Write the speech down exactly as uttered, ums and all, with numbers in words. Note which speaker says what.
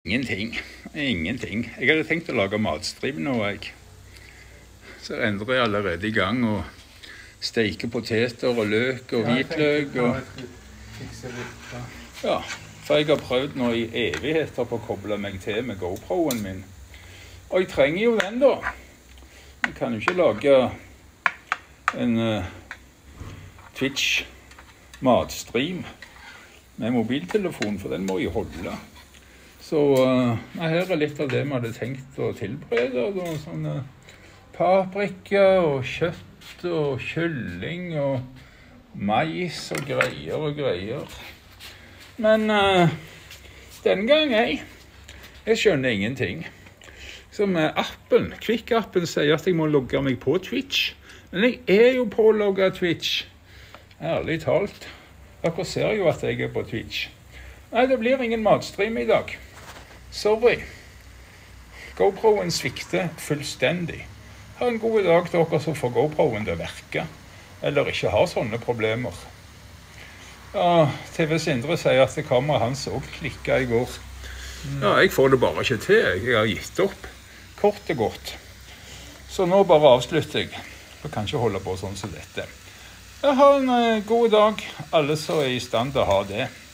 Speaker 1: Ingenting. Ingenting. Jeg hadde tenkt å lage matstrim nå, jeg. Så endrer jeg allerede i gang og steker poteter og løk og hvitløk. Og... Ja, for jeg har prøvd nå i evigheter på å koble meg til med GoProen min. Og jeg trenger jo den da. Jeg kan jo ikke lage en uh, Twitch matstream med mobiltelefon, for den må jeg holde. Så uh, her er litt av det vi hadde tenkt å tilberede. Da, sånne paprika og kjøtt og kylling og mais og greier og greier. Men uh, denne gang, jeg, jeg skjønner ingenting. Som appen, Kvikk-appen sier at jeg må logge meg på Twitch. Men jeg er jo pålogget Twitch. Ærlig talt. Dere ser jo at jeg er på Twitch. Nei, det blir ingen matstream i dag. Sorry. GoProen svikter fullstendig. Ha en god dag til dere som får GoProen til å virke. Eller ikke har sånne problemer. Ja, T V Sindre sier at kameraet hans også klikket i går. Ja, jeg får det bare ikke til. Jeg har gitt opp. Kort og godt. Så nå bare avslutter jeg. Jeg kan ikke holde på sånn som dette. Jeg har en uh, god dag. Alle som er i stand til å ha det.